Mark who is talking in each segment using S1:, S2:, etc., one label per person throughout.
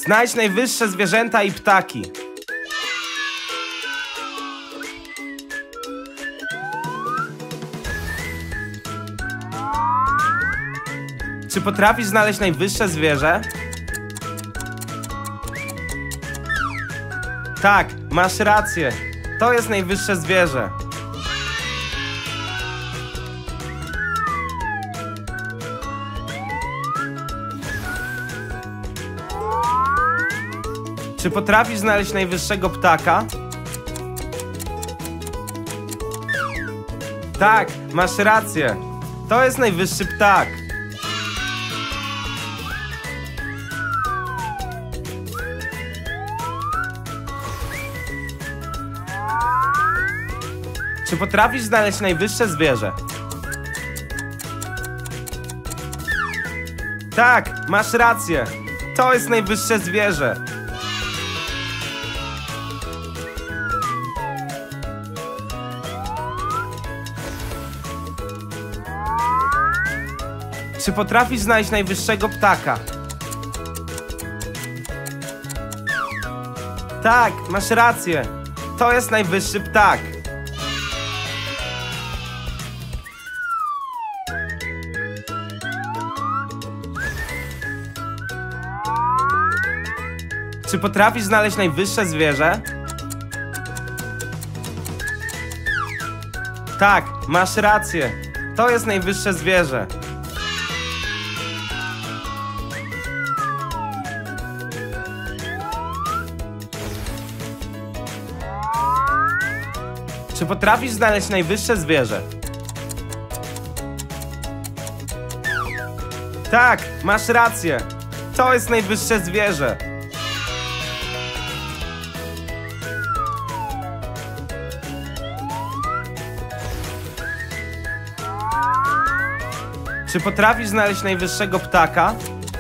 S1: Znajdź najwyższe zwierzęta i ptaki. Czy potrafisz znaleźć najwyższe zwierzę? Tak, masz rację. To jest najwyższe zwierzę. Czy potrafisz znaleźć najwyższego ptaka? Tak, masz rację. To jest najwyższy ptak. Czy potrafisz znaleźć najwyższe zwierzę? Tak, masz rację. To jest najwyższe zwierzę. Czy potrafisz znaleźć najwyższego ptaka? Tak, masz rację. To jest najwyższy ptak. Czy potrafisz znaleźć najwyższe zwierzę? Tak, masz rację. To jest najwyższe zwierzę. Czy potrafisz znaleźć najwyższe zwierzę? Tak, masz rację. To jest najwyższe zwierzę. Czy potrafisz znaleźć najwyższego ptaka?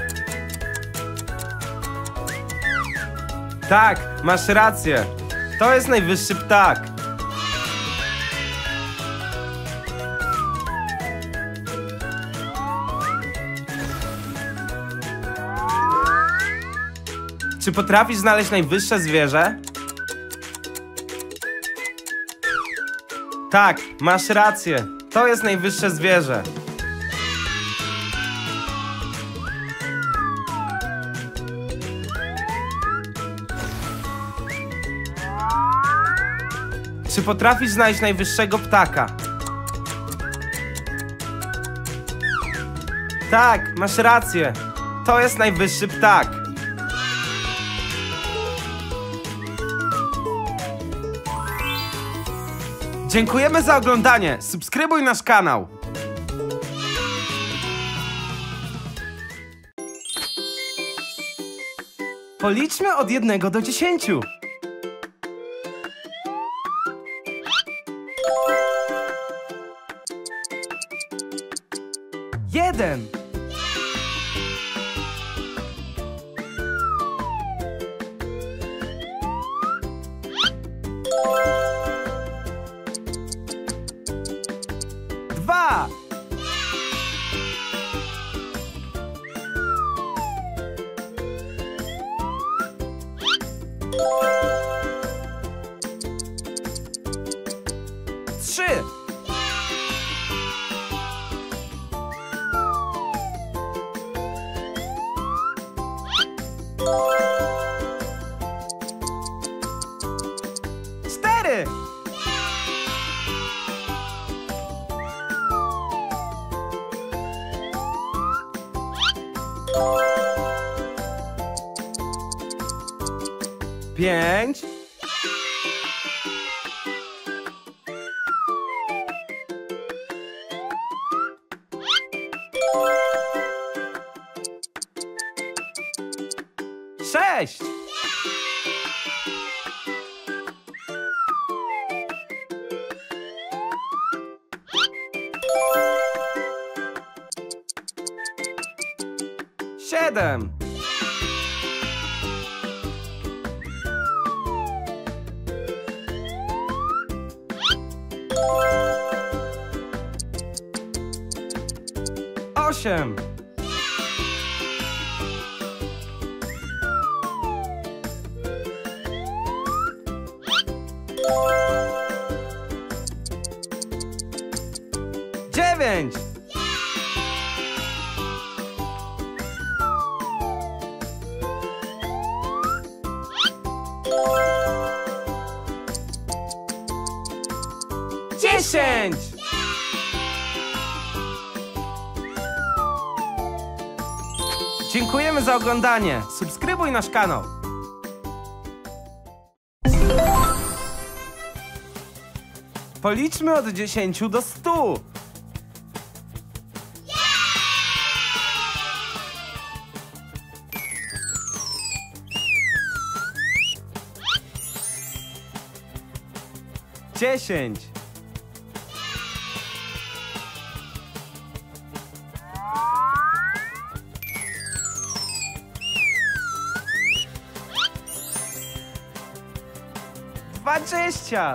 S1: Tak, masz rację. To jest najwyższy ptak. Czy potrafisz znaleźć najwyższe zwierzę? Tak, masz rację. To jest najwyższe zwierzę. Czy potrafisz znaleźć najwyższego ptaka? Tak, masz rację. To jest najwyższy ptak. Dziękujemy za oglądanie. Subskrybuj nasz kanał. Policzmy od 1 do 10. 1. 2. 3. 4. 5. 6. 7. 8. 10. Dziesięć! Dziękujemy za oglądanie. Subskrybuj nasz kanał. Policzmy od 10 do 100. Dziesięć. Dwadzieścia.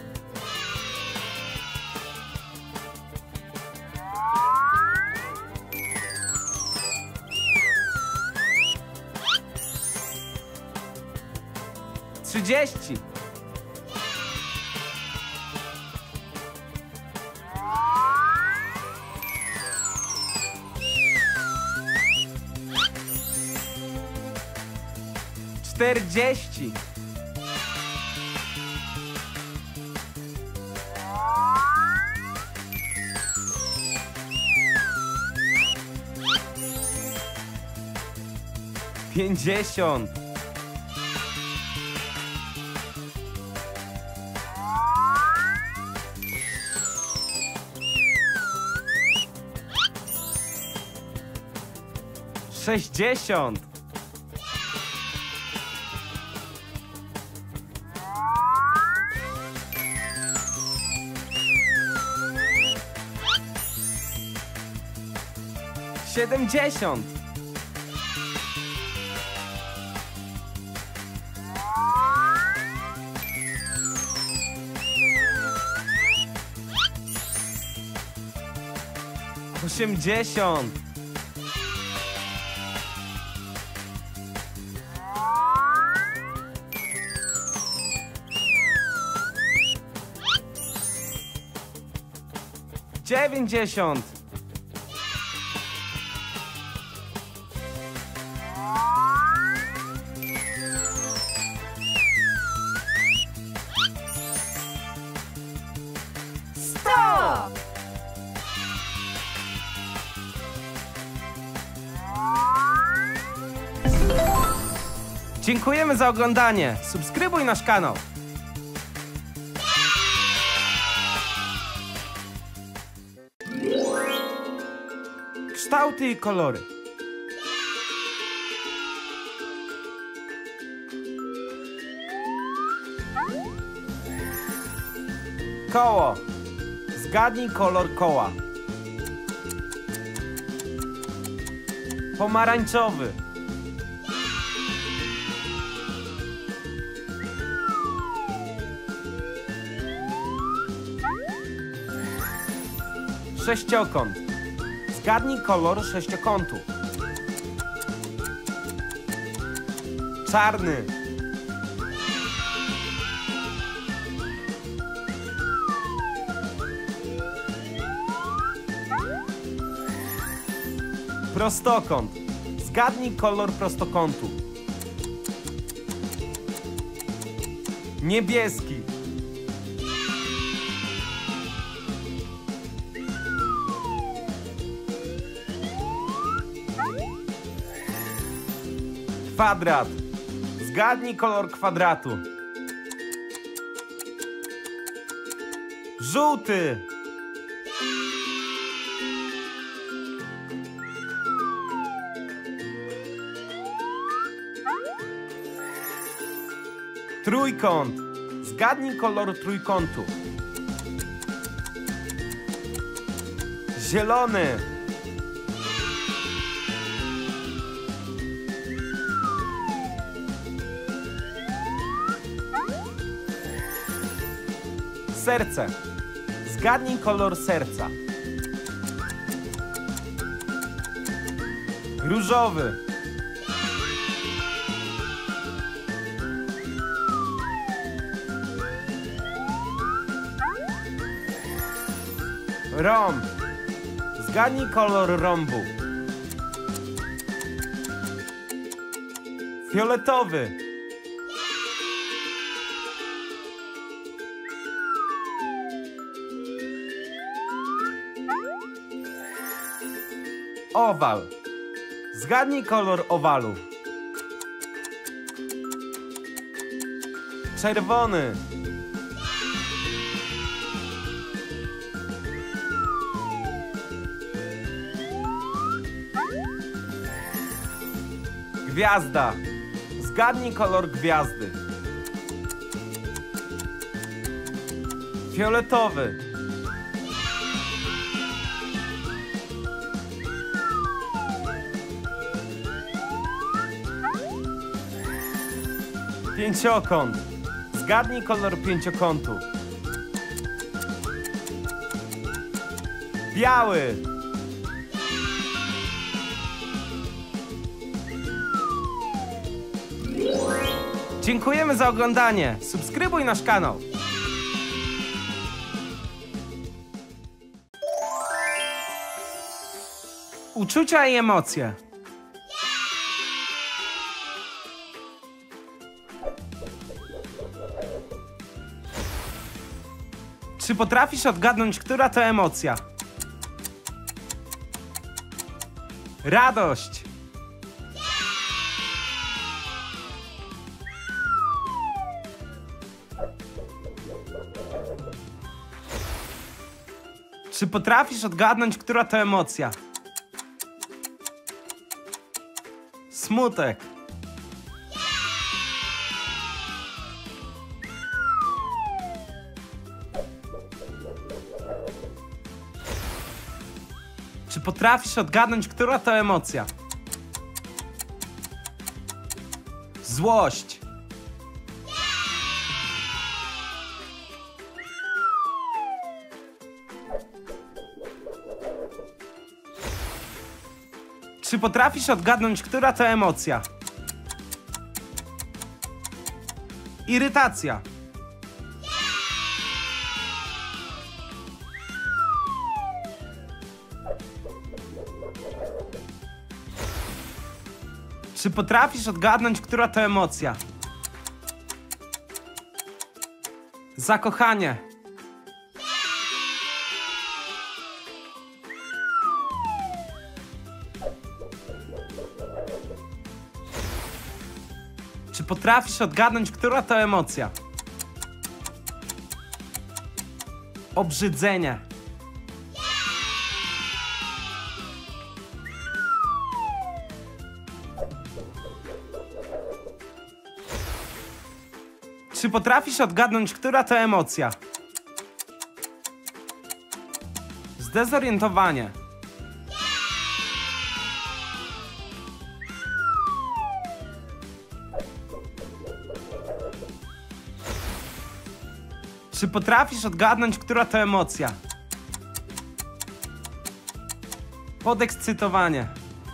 S1: Trzydzieści. Czterdzieści. Pięćdziesiąt. Sześćdziesiąt. Siedemdziesiąt. Osiemdziesiąt. Dziewięćdziesiąt. Sto. Dziękujemy za oglądanie. Subskrybuj nasz kanał. Kształty i kolory. Koło. Zgadnij kolor koła. Pomarańczowy. Sześciokąt. Zgadnij kolor sześciokątu. Czarny. Prostokąt. Zgadnij kolor prostokątu. Niebieski. Kwadrat. Zgadnij kolor kwadratu. Żółty. Trójkąt. Zgadnij kolor trójkątu. Zielony. Serce. Zgadnij kolor serca. Różowy. Rąb. Zgadnij kolor rąbu. Fioletowy. Owal. Zgadnij kolor owalu. Czerwony. Gwiazda. Zgadnij kolor gwiazdy. Fioletowy. Pięciokąt. Zgadnij kolor pięciokątu. Biały. Dziękujemy za oglądanie. Subskrybuj nasz kanał. Uczucia i emocje. Czy potrafisz odgadnąć, która to emocja? Radość. Czy potrafisz odgadnąć, która to emocja? Smutek. Czy potrafisz odgadnąć, która to emocja? Złość. Czy potrafisz odgadnąć, która to emocja? Irytacja. Czy potrafisz odgadnąć, która to emocja? Zakochanie. Czy potrafisz odgadnąć, która to emocja? Obrzydzenie. Czy potrafisz odgadnąć, która to emocja? Zdezorientowanie. Czy potrafisz odgadnąć, która to emocja? Podekscytowanie.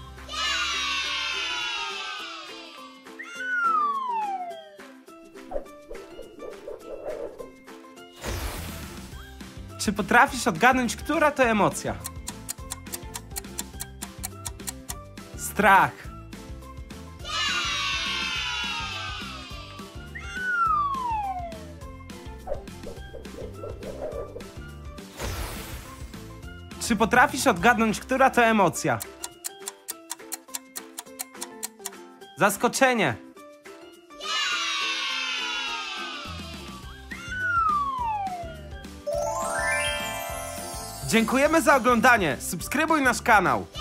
S1: Czy potrafisz odgadnąć, która to emocja? Strach. Czy potrafisz odgadnąć, która to emocja? Zaskoczenie. Dziękujemy za oglądanie. Subskrybuj nasz kanał.